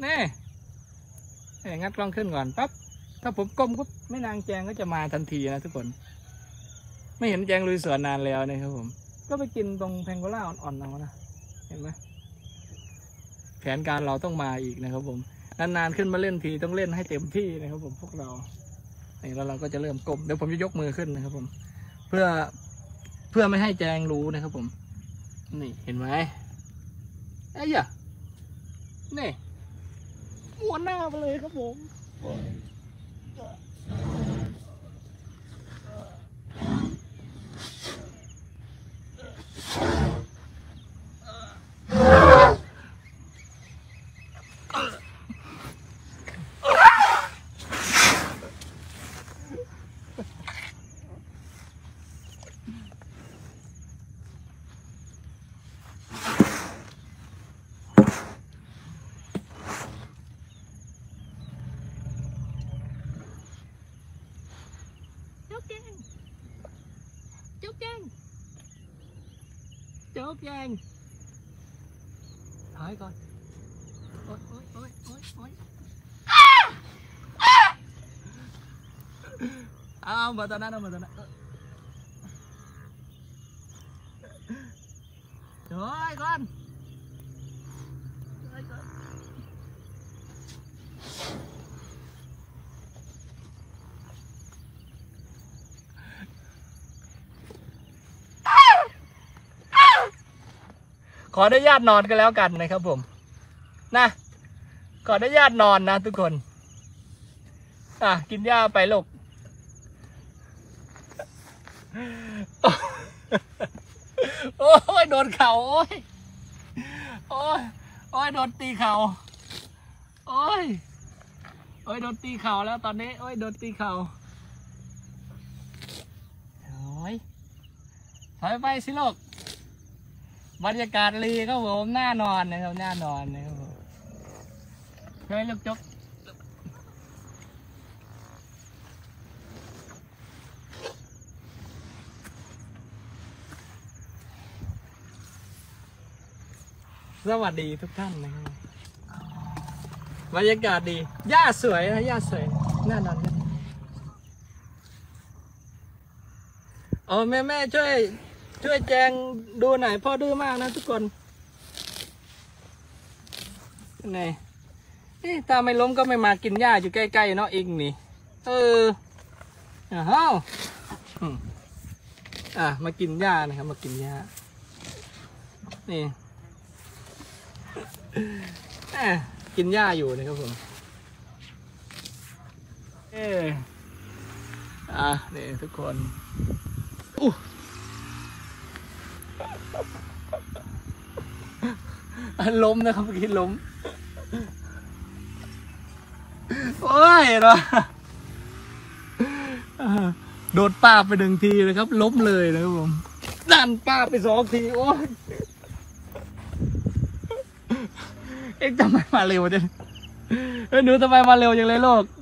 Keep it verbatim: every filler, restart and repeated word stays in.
นี่งัดกล้องขึ้นก่อนปั๊บถ้าผมก้มปุ๊บแม่นางแจงก็จะมาทันทีนะทุกคนไม่เห็นแจงลุยสวนนานแล้วนะครับผมก็ไปกินตรงแพงโกล่าอ่อนๆเอานะเห็นไหมแผนการเราต้องมาอีกนะครับผมนานๆขึ้นมาเล่นทีต้องเล่นให้เต็มที่นะครับผมพวกเรานี่แล้วเราก็จะเริ่มก้มเดี๋ยวผมจะยกมือขึ้นนะครับผมเพื่อเพื่อไม่ให้แจงรู้นะครับผมนี่เห็นไหมไอ้ยะนี่ม้วนหน้าไปเลยครับผมโจ๊กแจงโจ๊กแจงถอยก่อนโอ๊ยโอ๊ยโอ๊ยโอ๊ยโอ๊ยเอามาตอนนั้นเอามาตอนนั้นถอยก่อนถอยก่อนขออนุญาตนอนกันแล้วกันนะครับผมนะขออนุญาตนอนนะทุกคนอ่ะกินหญ้าไปลูกโอ้ยโดนเข่าโอ้ยโอ้ยโอ้ยโดนตีเข่าโอ้ยโอ้ยโดนตีเข่าแล้วตอนนี้โอ้ยโดนตีเข่าโอ้ยถอยไปสิลูกบรรยากาศรีครับผมน่านอนนะครับน่านอนนะครับผมเฮ้ยลูกจกสวัสดีทุกท่านนะครับบรรยากาศดีหญ้าสวยนะหญ้าสวยน่านอนกันโอ้แม่แม่ช่วยช่วยแจงดูหน่อยพ่อดื้อมากนะทุกคนนี่นี่ถ้าไม่ล้มก็ไม่มากินหญ้าอยู่ใกล้ๆเนาะเองนี่เอออ้าวอ่ะมากินหญ้านะครับมากินหญ้านี่กินหญ้าอยู่นะครับผมเอออ่ะนี่ทุกคนอู้ล้มนะครับเมื่อกี้ล้มโอ้ยเนาะโดดป้าไปหนึ่งทีเลยครับล้มเลยนะครับผมดันป้าไปสองทีโอ้ยเอ็งทำไมมาเร็วจังเฮ้ยหนูทำไมมาเร็วจังเลยลูก